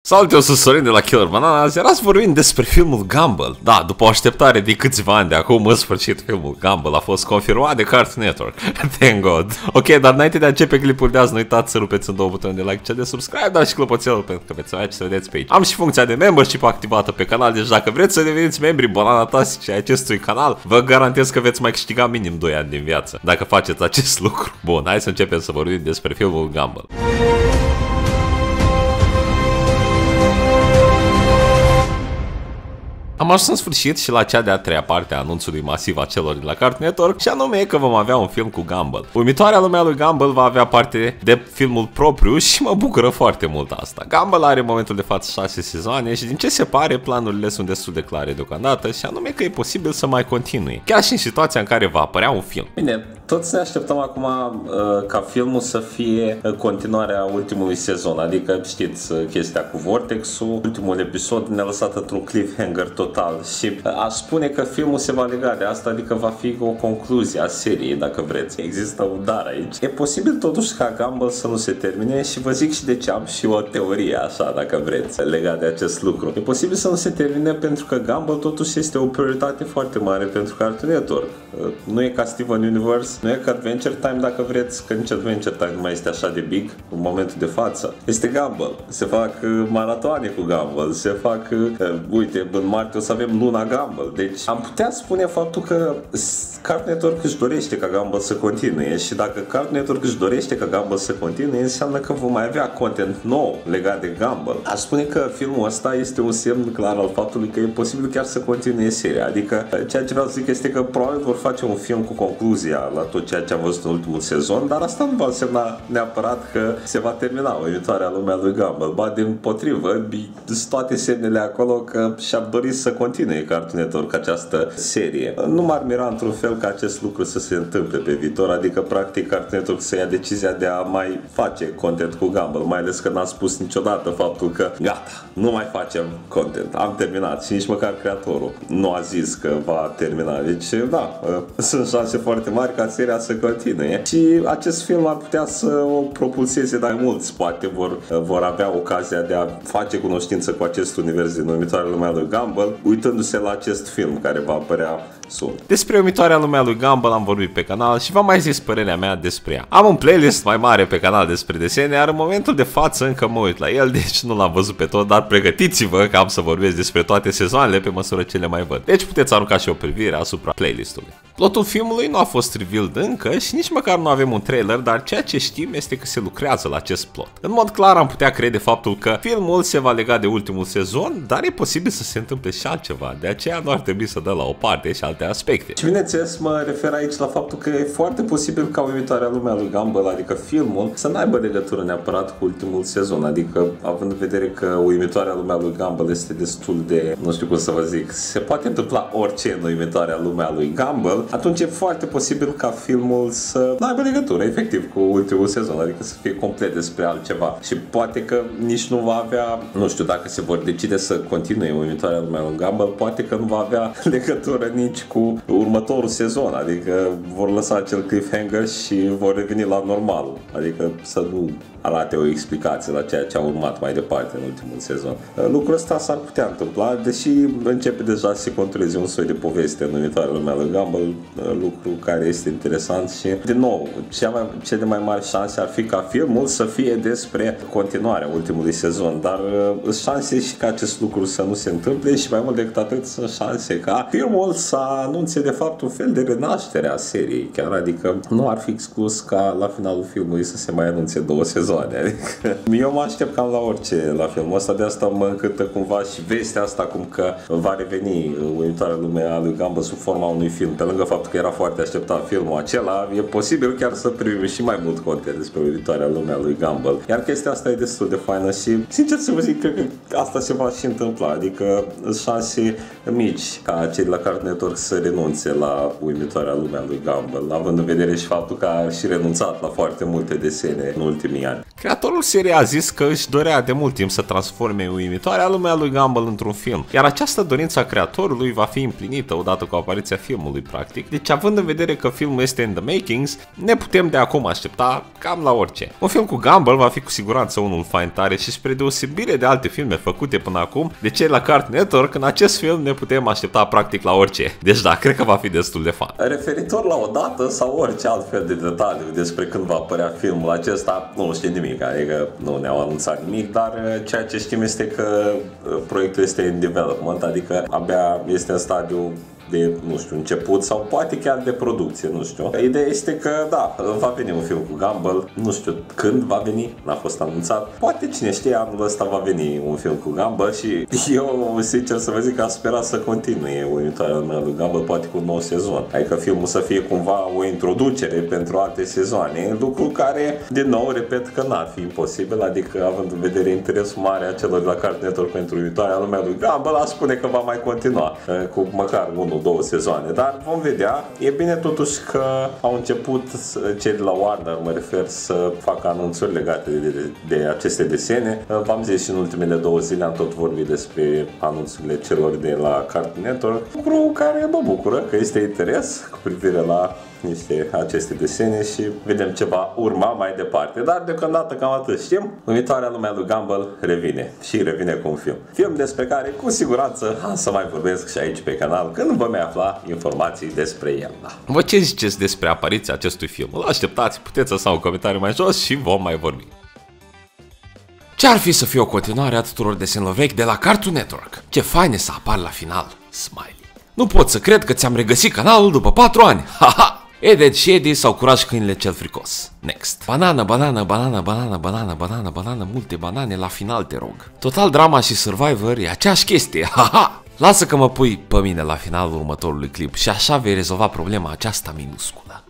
Salut, eu sunt Sorin de la Killer Banana. Azi erați vorbind despre filmul Gumball. Da, după o așteptare de câțiva ani de acum, în sfârșit, filmul Gumball a fost confirmat de Cartoon Network. Thank God. Ok, dar înainte de a începe clipul de azi, nu uitați să rupeți în două butoane de like, cel de subscribe, dar și clopoțelul pentru că veți avea ce să vedeți pe aici. Am și funcția de membership activată pe canal, deci dacă vreți să deveniți membri bananatastici ai acestui canal, vă garantez că veți mai câștiga minim 2 ani din viață dacă faceți acest lucru. Bun, hai să începem să vorbim despre filmul Gumball. Am ajuns în sfârșit și la cea de-a treia parte a anunțului masiv a celor de la Cartoon Network, și anume că vom avea un film cu Gumball. Uimitoarea lumea lui Gumball va avea parte de filmul propriu și mă bucură foarte mult asta. Gumball are în momentul de față 6 sezoane și din ce se pare planurile sunt destul de clare deocamdată, și anume că e posibil să mai continue, chiar și în situația în care va apărea un film. Bine, toți ne așteptăm acum ca filmul să fie continuarea ultimului sezon, adică știți chestia cu Vortex-ul, ultimul episod ne-a lăsat într-un cliffhanger total și aș spune că filmul se va lega de asta, adică va fi o concluzie a seriei, dacă vreți. Există un dar aici. E posibil totuși ca Gumball să nu se termine și vă zic și de ce, am și o teorie așa, dacă vreți, legat de acest lucru. E posibil să nu se termine pentru că Gumball totuși este o prioritate foarte mare pentru Cartoon Network. Nu e ca Steven Universe, nu e ca Adventure Time, dacă vreți, că nici Adventure Time nu mai este așa de big în momentul de față. Este Gumball. Se fac maratoane cu Gumball, se fac, uite, în martie o să avem luna Gumball. Deci am putea spune faptul că Cartoon Network își dorește ca Gumball să continue, și dacă Cartoon Network își dorește ca Gumball să continue, înseamnă că vom mai avea content nou legat de Gumball. Aș spune că filmul ăsta este un semn clar al faptului că e posibil chiar să continue seria. Adică ceea ce vreau să zic este că probabil vor face un film cu concluzia la tot ceea ce am văzut în ultimul sezon, dar asta nu va însemna neapărat că se va termina Uimitoarea lumea lui Gumball. Ba dimpotrivă, sunt toate semnele acolo că și-ar dori să continue Cartoon Network această serie. Nu m-ar mira într-un fel ca acest lucru să se întâmple pe viitor, adică practic Cartoon Network să ia decizia de a mai face content cu Gumball, mai ales că n-a spus niciodată faptul că gata, nu mai facem content, am terminat, și nici măcar creatorul nu a zis că va termina. Deci da, sunt șanse foarte mari ca seria să continue și acest film ar putea să o propulseze, dar mulți poate vor avea ocazia de a face cunoștință cu acest univers din Uimitoarea lumea lui Gumball, uitându-se la acest film care va apărea soon. Despre Uimitoarea lumea lui Gumball am vorbit pe canal și v-am mai zis părerea mea despre ea. Am un playlist mai mare pe canal despre desene, iar în momentul de față încă mă uit la el, deci nu l-am văzut pe tot, dar pregătiți-vă că am să vorbesc despre toate sezoanele pe măsură ce le mai văd. Deci puteți arunca și o privire asupra playlistului. Plotul filmului nu a fost revealed încă și nici măcar nu avem un trailer, dar ceea ce știm este că se lucrează la acest plot. În mod clar am putea crede faptul că filmul se va lega de ultimul sezon, dar e posibil să se întâmple și altceva, de aceea nu ar trebui să dă la o parte și alte aspecte. Și bineînțeles mă refer aici la faptul că e foarte posibil ca Uimitoarea lumea lui Gumball, adică filmul, să n-aibă legătură neapărat cu ultimul sezon, adică având în vedere că Uimitoarea lumea lui Gumball este destul de, nu știu cum să vă zic, se poate întâmpla orice în Uimitoarea lumea lui Gumball, atunci e foarte posibil ca filmul să n-aibă legătură efectiv cu ultimul sezon, adică să fie complet despre altceva, și poate că nici nu va avea, nu știu, dacă se vor decide să continue Uimitoarea lumea lui Gumball, poate că nu va avea legătură nici cu următorul sezon, adică vor lăsa acel cliffhanger și vor reveni la normal, adică să nu arate o explicație la ceea ce a urmat mai departe în ultimul sezon. Lucrul ăsta s-ar putea întâmpla, deși începe deja să se contureze un soi de poveste în Uimitoarea lumea lui Gumball, lucru care este interesant și, din nou, cele mai mari șanse ar fi ca filmul să fie despre continuarea ultimului sezon, dar sunt șanse și ca acest lucru să nu se întâmple, și mai mult decât atât sunt șanse ca filmul să anunțe de fapt un fel de renaștere a seriei, chiar, adică nu ar fi exclus ca la finalul filmului să se mai anunțe 2 sezoane. Adică eu mă aștept cam la orice la filmul ăsta, de asta mă încântă cumva și vestea asta cum că va reveni Uimitoarea lumea lui Gumball sub forma unui film. Pe lângă faptul că era foarte așteptat filmul acela, e posibil chiar să primim și mai mult content despre Uimitoarea lumea lui Gumball. Iar chestia asta e destul de faină și, sincer să vă zic, cred că asta se va și întâmpla, adică sunt șanse mici ca cei de la Cartoon Network să renunțe la Uimitoarea lumea lui Gumball, având în vedere și faptul că a și renunțat la foarte multe desene în ultimii ani. Creatorul seriei a zis că își dorea de mult timp să transforme uimitoarea lumea lui Gumball într-un film, iar această dorință a creatorului va fi împlinită odată cu apariția filmului, practic. Deci, având în vedere că filmul este in the makings, ne putem de acum aștepta cam la orice. Un film cu Gumball va fi cu siguranță unul fain tare și spre deosebire de alte filme făcute până acum, de cei la Cartoon Network, în acest film ne putem aștepta practic la orice. Deci da, cred că va fi destul de fan. Referitor la o dată sau orice alt fel de detaliu despre când va apărea filmul acesta, nu știe nimic, adică nu ne-au anunțat nimic, dar ceea ce știm este că proiectul este in development, adică abia este în stadiu de, nu știu, început sau poate chiar de producție, nu știu. Ideea este că, da, va veni un film cu Gumball, nu știu când va veni, n-a fost anunțat. Poate, cine știe, anul ăsta va veni un film cu Gumball și eu, sincer să vă zic, că am sperat să continue uimitoarea lumea lui Gumball, poate cu un nou sezon. Adică filmul să fie cumva o introducere pentru alte sezoane, lucru care, din nou, repet că n-ar fi imposibil, adică având în vedere interesul mare a celor de la Cartoon Network pentru uimitoarea lumea lui Gumball, aș spune că va mai continua cu măcar 1-2 sezoane, dar vom vedea. E bine totuși că au început cei de la Warner, mă refer, să facă anunțuri legate de aceste desene. V-am zis și în ultimele 2 zile am tot vorbit despre anunțurile celor de la Cartoon Network, lucru care mă bucură că este interes cu privire la aceste desene și vedem ce va urma mai departe. Dar deocamdată cam atât știm. Uimitoarea lumea lui Gumball revine și revine cu un film. Film despre care cu siguranță am să mai vorbesc și aici pe canal când vă mai afla informații despre el. Da. Vă ce ziceți despre apariția acestui film? Îl așteptați, puteți lăsa un comentariu mai jos și vom mai vorbi. Ce-ar fi să fie o continuare a tuturor desenelor vechi de la Cartoon Network? Ce faine să apar la final, Smiley. Nu pot să cred că ți-am regăsit canalul după 4 ani. Haha! Ed și Eddie sau Curaj câinele cel fricos. Next. Banană, banană, banană, banană, banană, banană, banană, multe banane la final, te rog. Total Drama și Survivor e aceeași chestie. Haha! Lasă că mă pui pe mine la finalul următorului clip și așa vei rezolva problema aceasta minusculă.